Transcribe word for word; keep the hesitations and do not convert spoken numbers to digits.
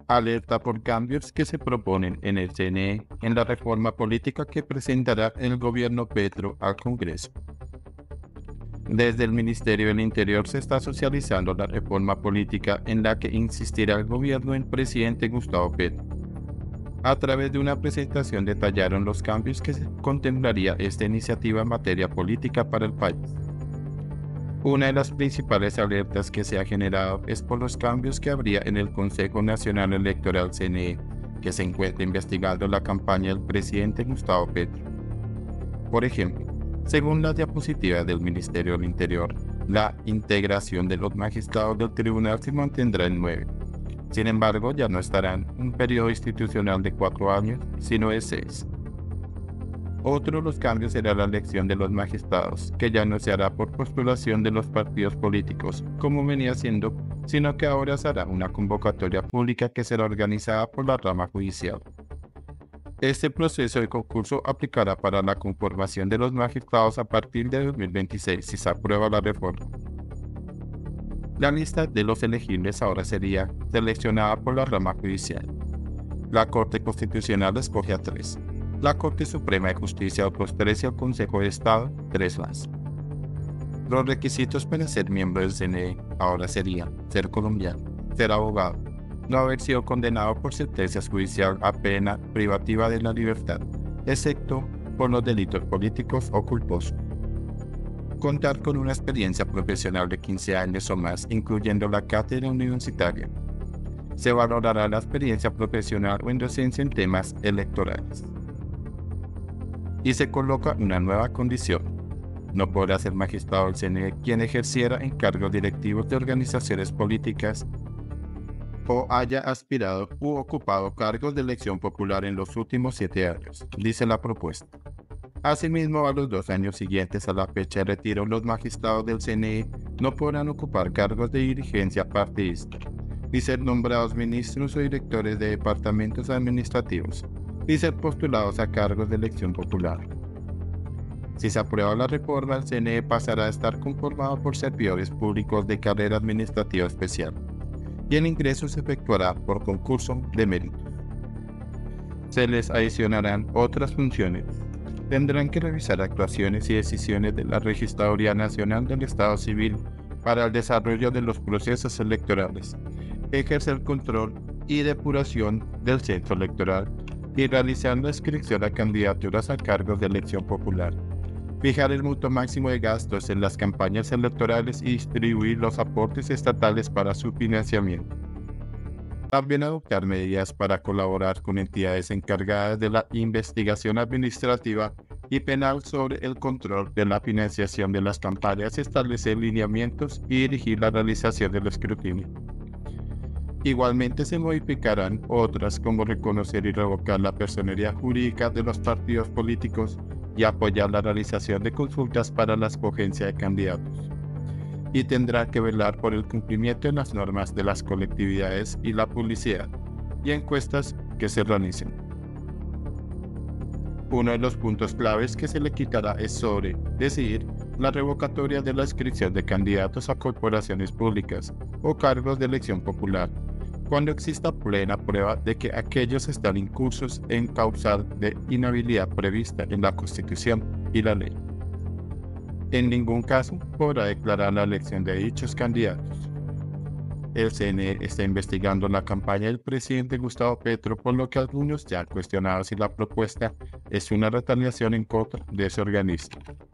Alerta por cambios que se proponen en el C N E en la reforma política que presentará el gobierno Petro al Congreso. Desde el Ministerio del Interior se está socializando la reforma política en la que insistirá el gobierno del presidente Gustavo Petro. A través de una presentación detallaron los cambios que se contemplaría esta iniciativa en materia política para el país. Una de las principales alertas que se ha generado es por los cambios que habría en el Consejo Nacional Electoral C N E, que se encuentra investigando la campaña del presidente Gustavo Petro. Por ejemplo, según las diapositivas del Ministerio del Interior, la integración de los magistrados del tribunal se mantendrá en nueve. Sin embargo, ya no estarán un periodo institucional de cuatro años, sino de seis. Otro de los cambios será la elección de los magistrados, que ya no se hará por postulación de los partidos políticos, como venía siendo, sino que ahora se hará una convocatoria pública que será organizada por la rama judicial. Este proceso de concurso aplicará para la conformación de los magistrados a partir de dos mil veintiséis si se aprueba la reforma. La lista de los elegibles ahora sería seleccionada por la rama judicial. La Corte Constitucional escoge a tres. La Corte Suprema de Justicia otros tres y el Consejo de Estado tres más. Los requisitos para ser miembro del C N E ahora serían ser colombiano, ser abogado, no haber sido condenado por sentencia judicial a pena privativa de la libertad, excepto por los delitos políticos o culposos. Contar con una experiencia profesional de quince años o más, incluyendo la cátedra universitaria. Se valorará la experiencia profesional o en docencia en temas electorales. Y se coloca una nueva condición. No podrá ser magistrado del C N E quien ejerciera encargos directivos de organizaciones políticas o haya aspirado u ocupado cargos de elección popular en los últimos siete años, dice la propuesta. Asimismo, a los dos años siguientes a la fecha de retiro, los magistrados del C N E no podrán ocupar cargos de dirigencia partidista, ni ser nombrados ministros o directores de departamentos administrativos, ni ser postulados a cargos de elección popular. Si se aprueba la reforma, el C N E pasará a estar conformado por servidores públicos de carrera administrativa especial, y el ingreso se efectuará por concurso de méritos. Se les adicionarán otras funciones. Tendrán que revisar actuaciones y decisiones de la Registraduría Nacional del Estado Civil para el desarrollo de los procesos electorales, ejercer control y depuración del censo electoral y realizar la inscripción a candidaturas a cargos de elección popular, fijar el monto máximo de gastos en las campañas electorales y distribuir los aportes estatales para su financiamiento. También adoptar medidas para colaborar con entidades encargadas de la investigación administrativa y penal sobre el control de la financiación de las campañas, establecer lineamientos y dirigir la realización del escrutinio. Igualmente se modificarán otras como reconocer y revocar la personería jurídica de los partidos políticos y apoyar la realización de consultas para la escogencia de candidatos. Y tendrá que velar por el cumplimiento de las normas de las colectividades y la publicidad y encuestas que se realicen. Uno de los puntos claves que se le quitará es sobre decidir la revocatoria de la inscripción de candidatos a corporaciones públicas o cargos de elección popular, cuando exista plena prueba de que aquellos están incursos en causar de inhabilidad prevista en la Constitución y la ley. En ningún caso podrá declarar la elección de dichos candidatos. El C N E está investigando la campaña del presidente Gustavo Petro, por lo que algunos ya han cuestionado si la propuesta es una retaliación en contra de ese organismo.